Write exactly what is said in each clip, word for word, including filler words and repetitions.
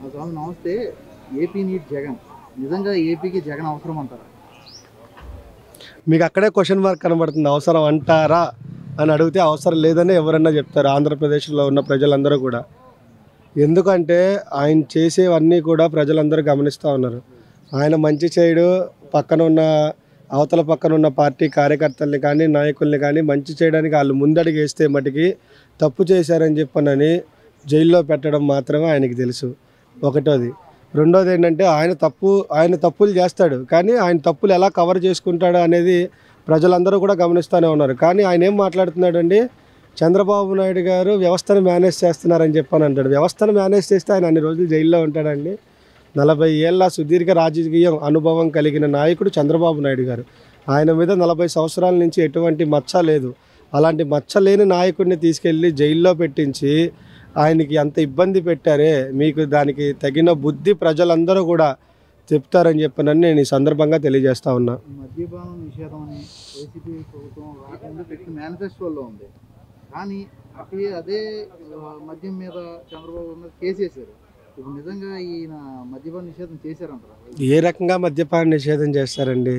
స్వామి నమస్తే. ఏపీ నీట్ జగన్. నిజంగా ఏపీకి జగన్ అవసరం అంటారా? మీకు అక్కడే క్వశ్చన్ మార్క్ కనబడుతుంది. అవసరం అంటారా అని అడిగితే అవసరం లేదని ఎవరన్నా చెప్తారు ఆంధ్రప్రదేశ్లో ఉన్న ప్రజలందరూ కూడా. ఎందుకంటే ఆయన చేసేవన్నీ కూడా ప్రజలందరూ గమనిస్తూ ఉన్నారు. ఆయన మంచి చేయడు పక్కన ఉన్న అవతల పక్కన ఉన్న పార్టీ కార్యకర్తల్ని కానీ నాయకుల్ని కానీ మంచి చేయడానికి వాళ్ళు ముందడుగు వేస్తే మటుకి తప్పు చేశారని చెప్పనని జైల్లో పెట్టడం మాత్రమే ఆయనకి తెలుసు. ఒకటోది. రెండోది ఏంటంటే ఆయన తప్పు ఆయన తప్పులు చేస్తాడు, కానీ ఆయన తప్పులు ఎలా కవర్ చేసుకుంటాడు అనేది ప్రజలందరూ కూడా గమనిస్తూనే ఉన్నారు. కానీ ఆయన ఏం మాట్లాడుతున్నాడండి, చంద్రబాబు నాయుడు గారు వ్యవస్థను మేనేజ్ చేస్తున్నారని చెప్పని అంటాడు. వ్యవస్థను మేనేజ్ చేస్తే ఆయన అన్ని రోజులు జైల్లో ఉంటాడండి. నలభై ఏళ్ళ సుదీర్ఘ రాజకీయ అనుభవం కలిగిన నాయకుడు చంద్రబాబు నాయుడు గారు. ఆయన మీద నలభై సంవత్సరాల నుంచి ఎటువంటి మచ్చ లేదు. అలాంటి మచ్చ లేని నాయకుడిని తీసుకెళ్ళి జైల్లో పెట్టించి ఆయనకి అంత ఇబ్బంది పెట్టారే, మీకు దానికి తగిన బుద్ధి ప్రజలందరూ కూడా చెప్తారని చెప్పనని నేను ఈ సందర్భంగా తెలియజేస్తా ఉన్నా. మద్యపానం నిషేధం అని వైసీపీ ప్రభుత్వం రాకముందు పెట్టిన మేనిఫెస్టోలో ఉంది. కానీ అక్కడ అదే మద్యం మీద చంద్రబాబు మీద కేసు వేశారు. ఇప్పుడు నిజంగా ఈయన మద్యపాన నిషేధం చేశారంటారా? ఏ రకంగా మద్యపాన నిషేధం చేస్తారండి?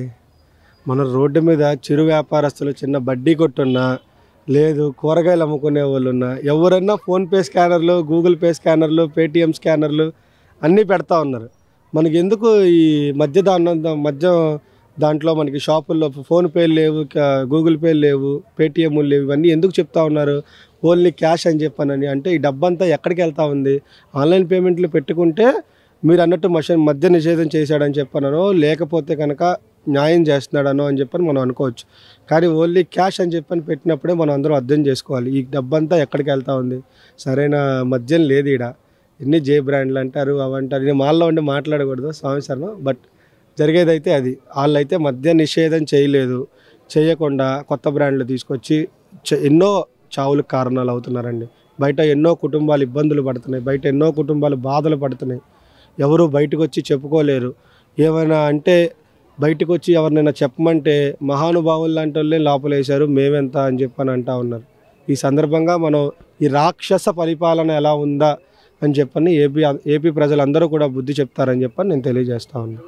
మన రోడ్డు మీద చిరు వ్యాపారస్తులు చిన్న బడ్డీ కొట్టున్నా లేదు, కూరగాయలు అమ్ముకునే వాళ్ళు ఉన్నా ఎవరన్నా ఫోన్పే స్కానర్లు, గూగుల్ పే స్కానర్లు, పేటిఎం స్కానర్లు అన్నీ పెడతా ఉన్నారు. మనకి ఎందుకు ఈ మధ్య దాని మధ్య దాంట్లో మనకి షాపుల్లో ఫోన్పేలు లేవు, గూగుల్ పేలు లేవు, పేటిఎంలు లేవు, ఇవన్నీ ఎందుకు చెప్తా ఉన్నారు? ఓన్లీ క్యాష్ అని చెప్పానని. అంటే ఈ డబ్బంతా ఎక్కడికి వెళ్తూ ఉంది? ఆన్లైన్ పేమెంట్లు పెట్టుకుంటే మీరు అన్నట్టు మషన్ మద్య నిషేధం చేశాడని చెప్పానో, లేకపోతే కనుక న్యాయం చేస్తున్నాడనో అని చెప్పని మనం అనుకోవచ్చు. కానీ ఓన్లీ క్యాష్ అని చెప్పని పెట్టినప్పుడే మనం అందరం అర్థం చేసుకోవాలి ఈ డబ్బంతా ఎక్కడికి వెళ్తూ ఉంది. సరైన మద్యం లేదు ఈడ. ఎన్ని జే బ్రాండ్లు అంటారు, అవంటారు. నేను మాల్లో ఉండి మాట్లాడకూడదు స్వామి శర్మ, బట్ జరిగేదైతే అది. వాళ్ళైతే మద్య నిషేధం చేయలేదు, చేయకుండా కొత్త బ్రాండ్లు తీసుకొచ్చి ఎన్నో చావులకు కారణాలు అవుతున్నారండి. బయట ఎన్నో కుటుంబాలు ఇబ్బందులు పడుతున్నాయి, బయట ఎన్నో కుటుంబాలు బాధలు పడుతున్నాయి. ఎవరు బయటకు వచ్చి చెప్పుకోలేరు. ఏమైనా అంటే బయటకు వచ్చి ఎవరినైనా చెప్పమంటే మహానుభావులు లాంటి వాళ్ళే లోపలేశారు, మేమెంత అని చెప్పని అంటూ ఉన్నారు. ఈ సందర్భంగా మనం ఈ రాక్షస పరిపాలన ఎలా ఉందా అని చెప్పని ఏపీ ఏపీ ప్రజలందరూ కూడా బుద్ధి చెప్తారని చెప్పని నేను తెలియజేస్తా ఉన్నాను.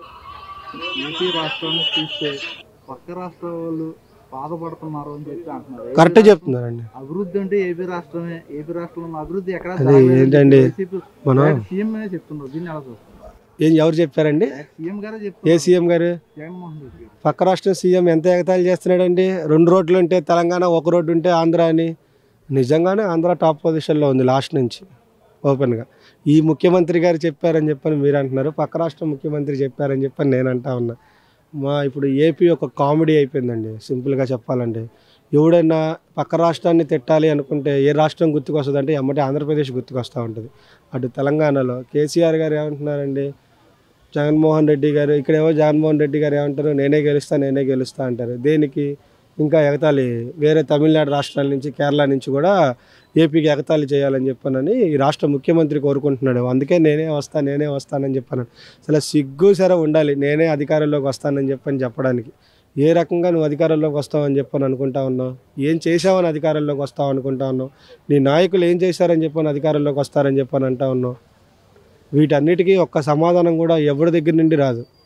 ఏపీ రాష్ట్రాన్ని చూస్తే పక్క రాష్ట్ర వాళ్ళు బాధపడుతున్నారు అని చెప్పి అంటున్నారు. కరెక్ట్ చెప్తున్నారండి. అభివృద్ధి అంటే ఏపీ రాష్ట్రమే. ఏపీ రాష్ట్రంలో అభివృద్ధి ఎక్కడ ఏంటండి మనం సీఎం చెప్తున్నారు. దీన్ని ఎలా చూస్తారు? ఏం ఎవరు చెప్పారండి? సీఎం గారే ఏ చెప్తారు. సీఎం గారు? జగన్మోహన్ రెడ్డి గారు. పక్క రాష్ట్రం సీఎం ఎంత ఎగతాళి చేస్తున్నాడండి. రెండు రోడ్లు ఉంటే తెలంగాణ, ఒక రోడ్డు ఉంటే ఆంధ్ర అని. నిజంగానే ఆంధ్ర టాప్ పొజిషన్లో ఉంది లాస్ట్ నుంచి ఓపెన్గా. ఈ ముఖ్యమంత్రి గారు చెప్పారని చెప్పని మీరు అంటున్నారు, పక్క రాష్ట్రం ముఖ్యమంత్రి చెప్పారని చెప్పని నేను అంటా ఉన్నా. మా ఇప్పుడు ఏపీ ఒక కామెడీ అయిపోయిందండి సింపుల్గా చెప్పాలంటే. ఎవడైనా పక్క రాష్ట్రాన్ని తిట్టాలి అనుకుంటే ఏ రాష్ట్రం గుర్తుకొస్తుంది అంటే ఎమ్మటే ఆంధ్రప్రదేశ్ గుర్తుకొస్తూ ఉంటుంది. అటు తెలంగాణలో కేసీఆర్ గారు ఏమంటున్నారండి, జగన్మోహన్ రెడ్డి గారు ఇక్కడేమో జగన్మోహన్ రెడ్డి గారు ఏమంటారు, నేనే గెలుస్తా నేనే గెలుస్తా అంటారు. దేనికి? ఇంకా ఎగతాళి వేరే తమిళనాడు రాష్ట్రాల నుంచి, కేరళ నుంచి కూడా ఏపీకి ఎగతాళి చేయాలని చెప్పానని ఈ రాష్ట్ర ముఖ్యమంత్రి కోరుకుంటున్నాడు. అందుకే నేనే వస్తా నేనే వస్తానని చెప్పాను. అసలు సిగ్గు సర ఉండాలి నేనే అధికారంలోకి వస్తానని చెప్పని చెప్పడానికి. ఏ రకంగా నువ్వు అధికారంలోకి వస్తావని చెప్పని అనుకుంటా ఉన్నావు? ఏం చేసావని అధికారంలోకి వస్తావు అనుకుంటా ఉన్నావు? నీ నాయకులు ఏం చేశారని చెప్పని అధికారంలోకి వస్తారని చెప్పని అంటా ఉన్నావు? వీటన్నిటికీ ఒక్క సమాధానం కూడా ఎవరి దగ్గర నుండి రాదు.